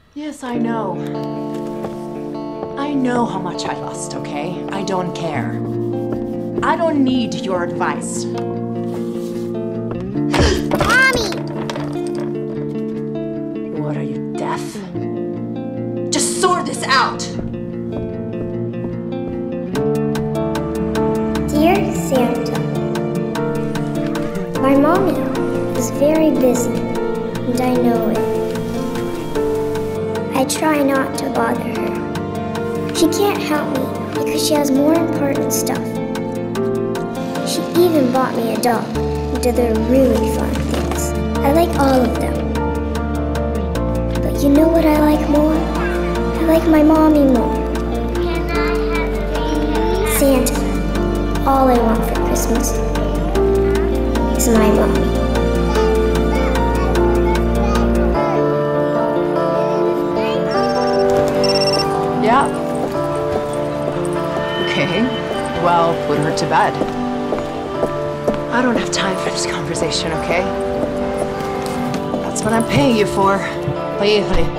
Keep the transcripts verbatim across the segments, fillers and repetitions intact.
Yes, I know. I know how much I lost, okay? I don't care. I don't need your advice. Mommy! What, are you deaf? Just sort this out! Dear Santa, my mommy is very busy, and I know it. I try not to bother her. She can't help me because she has more important stuff. She even bought me a dog and did the really fun things. I like all of them. But you know what I like more? I like my mommy more. Santa, all I want for Christmas is my mommy. Yeah. Okay, well, put her to bed. I don't have time for this conversation, okay? That's what I'm paying you for. Believe me.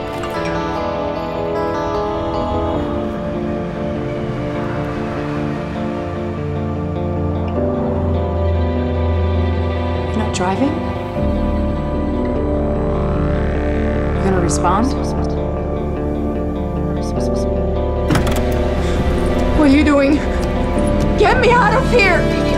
You're not driving? You're gonna respond? What are you doing? Get me out of here!